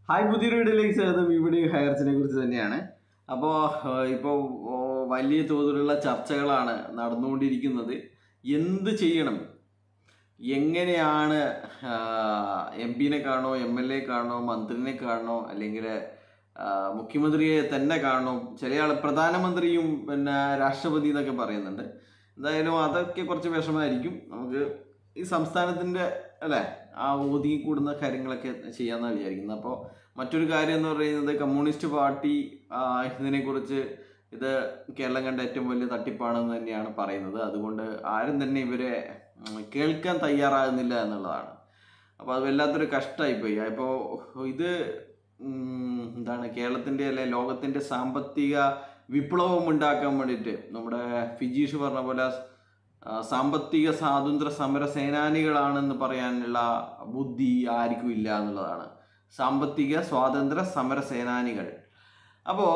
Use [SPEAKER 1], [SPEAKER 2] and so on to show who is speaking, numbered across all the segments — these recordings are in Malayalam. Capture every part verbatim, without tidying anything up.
[SPEAKER 1] ഹായ് പുതിയൊരു വീഡിയോയിലേക്ക് സ്വാഗതം. ഇവിടെ ഹയർസിനെ കുറിച്ച് തന്നെയാണ്. അപ്പോൾ ഇപ്പോൾ വലിയ തോതിലുള്ള ചർച്ചകളാണ് നടന്നുകൊണ്ടിരിക്കുന്നത്. എന്ത് ചെയ്യണം, എങ്ങനെയാണ് എം പിനെ കാണണോ, എം എൽ എ കാണണോ, മന്ത്രിനെ കാണണോ, അല്ലെങ്കിൽ മുഖ്യമന്ത്രിയെ തന്നെ കാണണോ, ചില ആൾ പ്രധാനമന്ത്രിയും പിന്നെ രാഷ്ട്രപതി എന്നൊക്കെ പറയുന്നുണ്ട്. എന്തായാലും അതൊക്കെ കുറച്ച് വിഷമമായിരിക്കും. നമുക്ക് ഈ സംസ്ഥാനത്തിൻ്റെ അല്ലേ ആ ഒതുങ്ങി കൂടുന്ന കാര്യങ്ങളൊക്കെ ചെയ്യാമെന്നാണ് വിചാരിക്കുന്നത്. അപ്പോൾ മറ്റൊരു കാര്യം എന്ന് പറയുന്നത്, കമ്മ്യൂണിസ്റ്റ് പാർട്ടി ഇതിനെക്കുറിച്ച് ഇത് കേരളം കണ്ട ഏറ്റവും വലിയ തട്ടിപ്പാണെന്ന് തന്നെയാണ് പറയുന്നത്. അതുകൊണ്ട് ആരും തന്നെ ഇവരെ കേൾക്കാൻ തയ്യാറാകുന്നില്ല എന്നുള്ളതാണ്. അപ്പോൾ അത് വല്ലാത്തൊരു കഷ്ടമായിപ്പോയി. അപ്പോൾ ഇത് എന്താണ് കേരളത്തിൻ്റെ അല്ലെ ലോകത്തിൻ്റെ സാമ്പത്തിക വിപ്ലവം ഉണ്ടാക്കാൻ വേണ്ടിയിട്ട് നമ്മുടെ ഫിജീഷ് പറഞ്ഞ പോലെ സാമ്പത്തിക സ്വാതന്ത്ര്യ സമര സേനാനികളാണെന്ന് പറയാനുള്ള ബുദ്ധി ആർക്കും ഇല്ല എന്നുള്ളതാണ്. സാമ്പത്തിക സ്വാതന്ത്ര്യ സമര സേനാനികൾ. അപ്പോൾ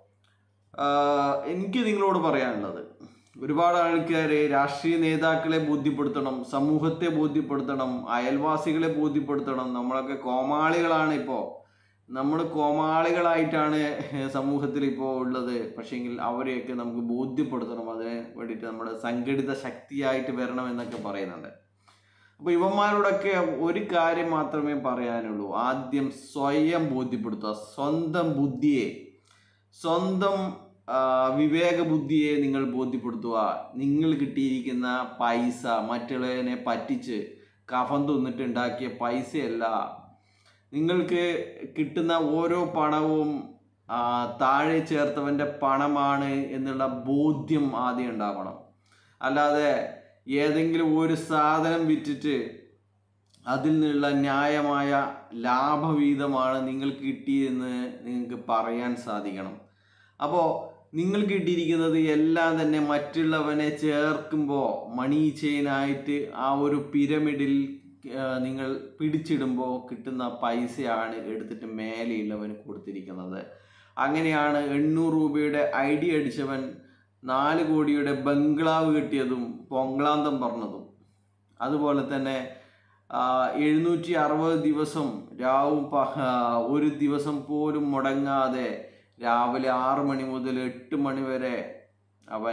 [SPEAKER 1] എനിക്ക് നിങ്ങളോട് പറയാനുള്ളത്, ഒരുപാട് ആൾക്കാർ രാഷ്ട്രീയ നേതാക്കളെ ബോധ്യപ്പെടുത്തണം, സമൂഹത്തെ ബോധ്യപ്പെടുത്തണം, അയൽവാസികളെ ബോധ്യപ്പെടുത്തണം. നമ്മളൊക്കെ കോമാളികളാണ്. ഇപ്പോൾ നമ്മൾ കോമാളികളായിട്ടാണ് സമൂഹത്തിൽ ഇപ്പോൾ ഉള്ളത്. പക്ഷേങ്കിൽ അവരെയൊക്കെ നമുക്ക് ബോധ്യപ്പെടുത്തണം. അതിന് വേണ്ടിയിട്ട് നമ്മൾ സംഘടിത ശക്തിയായിട്ട് വരണം എന്നൊക്കെ പറയുന്നുണ്ട്. അപ്പോൾ ഇവന്മാരോടൊക്കെ ഒരു കാര്യം മാത്രമേ പറയാനുള്ളൂ. ആദ്യം സ്വയം ബോധ്യപ്പെടുത്തുക. സ്വന്തം ബുദ്ധിയെ, സ്വന്തം വിവേക ബുദ്ധിയെ നിങ്ങൾ ബോധ്യപ്പെടുത്തുക. നിങ്ങൾ കിട്ടിയിരിക്കുന്ന പൈസ മറ്റുള്ളവനെ പറ്റിച്ച് കഫം തിന്നിട്ട് ഉണ്ടാക്കിയ പൈസയല്ല. നിങ്ങൾക്ക് കിട്ടുന്ന ഓരോ പണവും താഴെ ചേർത്തവൻ്റെ പണമാണ് എന്നുള്ള ബോധ്യം ആദ്യം ഉണ്ടാവണം. അല്ലാതെ ഏതെങ്കിലും ഒരു സാധനം വിറ്റിട്ട് അതിൽ നിന്നുള്ള ന്യായമായ ലാഭവീതമാണ് നിങ്ങൾക്ക് കിട്ടിയതെന്ന് നിങ്ങൾക്ക് പറയാൻ സാധിക്കണം. അപ്പോൾ നിങ്ങൾ കിട്ടിയിരിക്കുന്നത് എല്ലാം തന്നെ മറ്റുള്ളവനെ ചേർക്കുമ്പോൾ മണി ചെയിനായിട്ട് ആ ഒരു പിരമിഡിൽ നിങ്ങൾ പിടിച്ചിടുമ്പോൾ കിട്ടുന്ന പൈസയാണ് എടുത്തിട്ട് മേലെയുള്ളവന് കൊടുത്തിരിക്കുന്നത്. അങ്ങനെയാണ് എണ്ണൂറ് രൂപയുടെ ഐ ഡി അടിച്ചവൻ നാല് കോടിയുടെ ബംഗ്ലാവ് കിട്ടിയതും പൊങ്കളാന്തം പറഞ്ഞതും. അതുപോലെ തന്നെ എഴുന്നൂറ്റി അറുപത് ദിവസം രാവും ഒരു ദിവസം പോലും മുടങ്ങാതെ രാവിലെ ആറ് മണി മുതൽ എട്ട് മണി വരെ അവൻ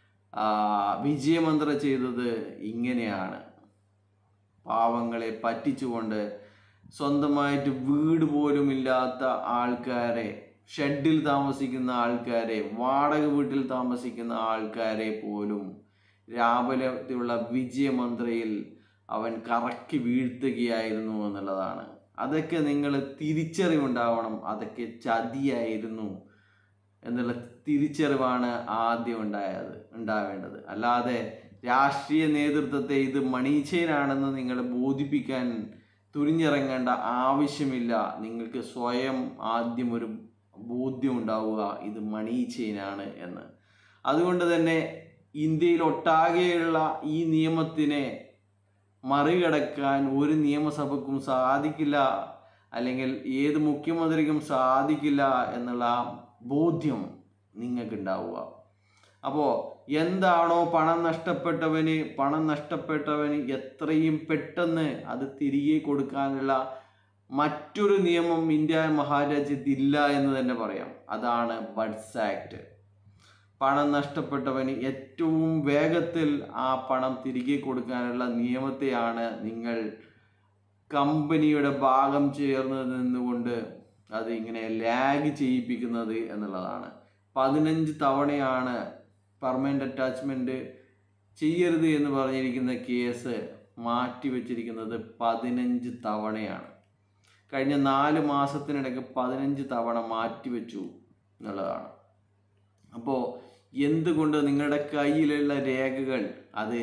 [SPEAKER 1] വിജയമന്ത്രം ചെയ്തത് ഇങ്ങനെയാണ്. പാവങ്ങളെ പറ്റിച്ചുകൊണ്ട് സ്വന്തമായിട്ട് വീട് പോലും ഇല്ലാത്ത ആൾക്കാരെ, ഷെഡിൽ താമസിക്കുന്ന ആൾക്കാരെ, വാടക വീട്ടിൽ താമസിക്കുന്ന ആൾക്കാരെ പോലും രാവിലെയുള്ള വിജയമന്ത്രയിൽ അവൻ കറക്കി വീഴ്ത്തുകയായിരുന്നു എന്നുള്ളതാണ്. അതൊക്കെ നിങ്ങൾ തിരിച്ചറിവുണ്ടാവണം. അതൊക്കെ ചതിയായിരുന്നു എന്നുള്ള തിരിച്ചറിവാണ് ആദ്യം ഉണ്ടായത് ഉണ്ടാവേണ്ടത്. അല്ലാതെ രാഷ്ട്രീയ നേതൃത്വത്തെ ഇത് മണി ചെയിനാണെന്ന് നിങ്ങൾ ബോധിപ്പിക്കാൻ തുനിഞ്ഞിറങ്ങേണ്ട ആവശ്യമില്ല. നിങ്ങൾക്ക് സ്വയം ആദ്യം ഒരു ബോധ്യം ഉണ്ടാവുക ഇത് മണി ചെയിനാണ് എന്ന്. അതുകൊണ്ട് തന്നെ ഇന്ത്യയിൽ ഒട്ടാകെയുള്ള ഈ നിയമത്തിനെ മറികടക്കാൻ ഒരു നിയമസഭയ്ക്കും സാധിക്കില്ല, അല്ലെങ്കിൽ ഏത് മുഖ്യമന്ത്രിക്കും സാധിക്കില്ല എന്നുള്ള ബോധ്യം നിങ്ങൾക്കുണ്ടാവുക. അപ്പോൾ എന്താണോ പണം നഷ്ടപ്പെട്ടവന് പണം നഷ്ടപ്പെട്ടവന് എത്രയും പെട്ടെന്ന് അത് തിരികെ കൊടുക്കാനുള്ള മറ്റൊരു നിയമം ഇന്ത്യ മഹാരാജ്യത്തില്ല എന്ന് തന്നെ പറയാം. അതാണ് ബഡ്സ് ആക്ട്. പണം നഷ്ടപ്പെട്ടവന് ഏറ്റവും വേഗത്തിൽ ആ പണം തിരികെ കൊടുക്കാനുള്ള നിയമത്തെയാണ് നിങ്ങൾ കമ്പനിയുടെ ഭാഗം ചേർന്ന് നിന്നുകൊണ്ട് അത് ഇങ്ങനെ ലാഗ് ചെയ്യിപ്പിക്കുന്നത് എന്നുള്ളതാണ്. പതിനഞ്ച് തവണയാണ് പെർമനന്റ് അറ്റാച്ച്മെന്റ് ചെയ്യരുത് എന്ന് പറഞ്ഞിരിക്കുന്ന കേസ് മാറ്റി വെച്ചിരിക്കുന്നത് പതിനഞ്ച് തവണയാണ്. കഴിഞ്ഞ നാല് മാസത്തിനിടയ്ക്ക് പതിനഞ്ച് തവണ മാറ്റിവെച്ചു എന്നുള്ളതാണ്. അപ്പോൾ എന്തുകൊണ്ട് നിങ്ങളുടെ കയ്യിലുള്ള രേഖകൾ അത്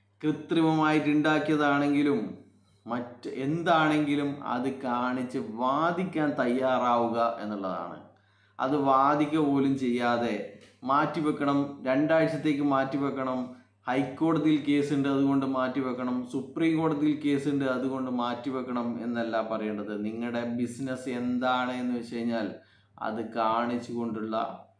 [SPEAKER 1] കൃത്രിമമായിട്ടുണ്ടാക്കിയതാണെങ്കിലും മറ്റ് എന്താണെങ്കിലും അത് കാണിച്ച് വാദിക്കാൻ തയ്യാറാവുക എന്നുള്ളതാണ്. അത് വാദിക്കുക പോലും ചെയ്യാതെ മാറ്റിവെക്കണം, രണ്ടാഴ്ചത്തേക്ക് മാറ്റിവെക്കണം, ഹൈക്കോടതിയിൽ കേസുണ്ട് അതുകൊണ്ട് മാറ്റിവെക്കണം, സുപ്രീം കോടതിയിൽ കേസുണ്ട് അതുകൊണ്ട് മാറ്റിവെക്കണം എന്നല്ല പറയേണ്ടത്. നിങ്ങളുടെ ബിസിനസ് എന്താണ് എന്ന് വെച്ച് കഴിഞ്ഞാൽ അത് കാണിച്ചു കൊണ്ടുള്ള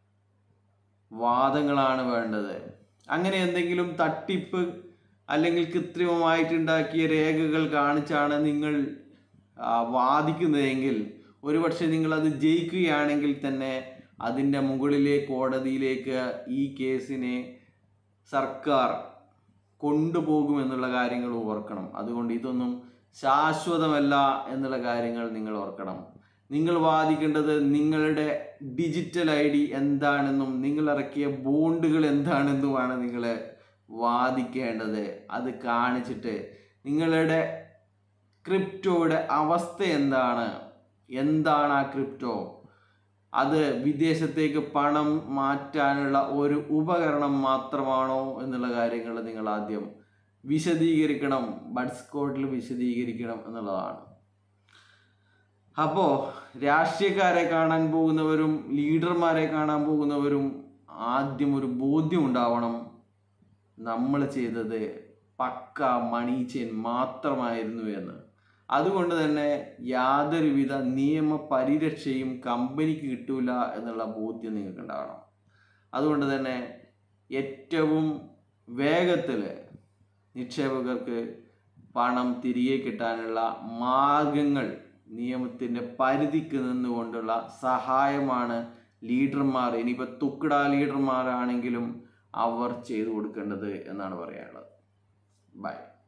[SPEAKER 1] വാദങ്ങളാണ് വേണ്ടത്. അങ്ങനെ എന്തെങ്കിലും തട്ടിപ്പ് അല്ലെങ്കിൽ കൃത്രിമമായിട്ടുണ്ടാക്കിയ രേഖകൾ കാണിച്ചാണ് നിങ്ങൾ വാദിക്കുന്നതെങ്കിൽ ഒരുപക്ഷെ നിങ്ങളത് ജയിക്കുകയാണെങ്കിൽ തന്നെ അതിൻ്റെ മുകളിലെ കോടതിയിലേക്ക് ഈ കേസിനെ സർക്കാർ കൊണ്ടുപോകുമെന്നുള്ള കാര്യങ്ങൾ ഓർക്കണം. അതുകൊണ്ട് ഇതൊന്നും ശാശ്വതമല്ല എന്നുള്ള കാര്യങ്ങൾ നിങ്ങൾ ഓർക്കണം. നിങ്ങൾ വാദിക്കേണ്ടത് നിങ്ങളുടെ ഡിജിറ്റൽ ഐ ഡി എന്താണെന്നും നിങ്ങൾ ഇറക്കിയ ബോണ്ടുകൾ എന്താണെന്നുമാണ് നിങ്ങൾ വാദിക്കേണ്ടത്. അത് കാണിച്ചിട്ട് നിങ്ങളുടെ ക്രിപ്റ്റോയുടെ അവസ്ഥ എന്താണ്, എന്താണ് ആ ക്രിപ്റ്റോ, അത് വിദേശത്തേക്ക് പണം മാറ്റാനുള്ള ഒരു ഉപകരണം മാത്രമാണോ എന്നുള്ള കാര്യങ്ങൾ നിങ്ങൾ ആദ്യം വിശദീകരിക്കണം, ബഡ്സ് കോർട്ടിൽ വിശദീകരിക്കണം എന്നുള്ളതാണ്. അപ്പോൾ രാഷ്ട്രീയക്കാരെ കാണാൻ പോകുന്നവരും ലീഡർമാരെ കാണാൻ പോകുന്നവരും ആദ്യം ഒരു ബോധ്യം ഉണ്ടാവണം, നമ്മൾ ചെയ്തത് പക്ക മണി ചെയിൻ മാത്രമായിരുന്നു എന്ന്. അതുകൊണ്ട് തന്നെ യാതൊരുവിധ നിയമ പരിരക്ഷയും കമ്പനിക്ക് കിട്ടൂല എന്നുള്ള ബോധ്യം നിങ്ങൾക്ക് ഉണ്ടാവണം. അതുകൊണ്ട് തന്നെ ഏറ്റവും വേഗത്തിൽ നിക്ഷേപകർക്ക് പണം തിരികെ കിട്ടാനുള്ള മാർഗങ്ങൾ നിയമത്തിൻ്റെ പരിധിക്ക് നിന്നുകൊണ്ടുള്ള സഹായമാണ് ലീഡർമാർ, ഇനിയിപ്പോൾ തുക്കിട ലീഡർമാരാണെങ്കിലും അവർ ചെയ്തു കൊടുക്കേണ്ടത് എന്നാണ് പറയാനുള്ളത്. ബൈ.